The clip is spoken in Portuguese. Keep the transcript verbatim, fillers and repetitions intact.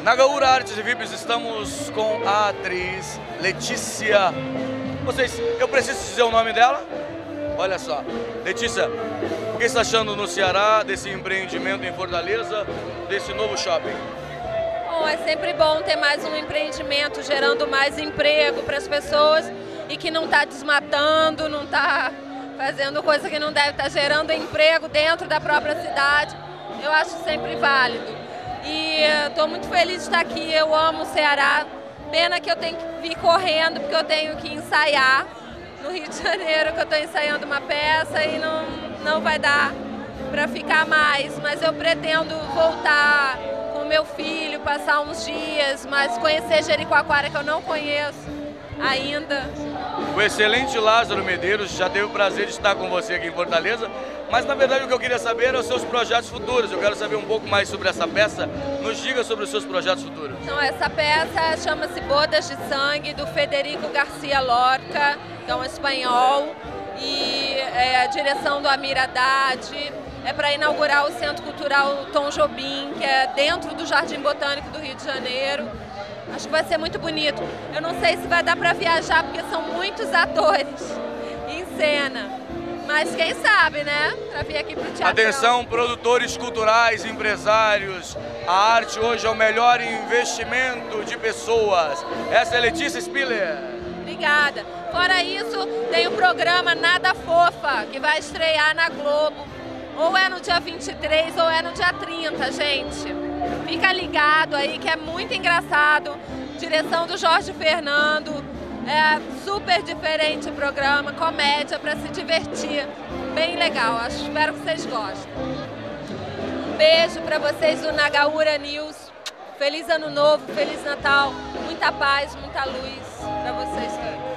Na Gaúra Artes e V I Ps estamos com a atriz Letícia. Vocês, eu preciso dizer o nome dela? Olha só, Letícia, o que você está achando no Ceará desse empreendimento em Fortaleza, desse novo shopping? Bom, é sempre bom ter mais um empreendimento gerando mais emprego para as pessoas e que não está desmatando, não está fazendo coisa que não deve, estar gerando emprego dentro da própria cidade. Eu acho sempre válido. E estou muito feliz de estar aqui, eu amo o Ceará. Pena que eu tenho que vir correndo, porque eu tenho que ensaiar no Rio de Janeiro, que eu estou ensaiando uma peça e não, não vai dar para ficar mais. Mas eu pretendo voltar com o meu filho, passar uns dias, mas conhecer Jericoacoara, que eu não conheço ainda. O excelente Lázaro Medeiros já teve o prazer de estar com você aqui em Fortaleza, mas na verdade o que eu queria saber eram os seus projetos futuros. Eu quero saber um pouco mais sobre essa peça. Nos diga sobre os seus projetos futuros. Então, essa peça chama-se Bodas de Sangue, do Federico Garcia Lorca, que é um espanhol, e é a direção do Amir Haddad. É para inaugurar o Centro Cultural Tom Jobim, que é dentro do Jardim Botânico do Rio de Janeiro. Acho que vai ser muito bonito. Eu não sei se vai dar para viajar, porque são muitos atores em cena. Mas quem sabe, né? Para vir aqui para o teatro. Atenção, produtores culturais, empresários. A arte hoje é o melhor investimento de pessoas. Essa é Letícia Spiller. Obrigada. Fora isso, tem o programa Nada Fofa, que vai estrear na Globo. Ou é no dia vinte e três ou é no dia trinta, gente. Fica ligado aí que é muito engraçado. Direção do Jorge Fernando. É super diferente o programa, comédia para se divertir. Bem legal, acho, espero que vocês gostem. Um beijo para vocês do Nagaúra News. Feliz Ano Novo, Feliz Natal. Muita paz, muita luz para vocês todos.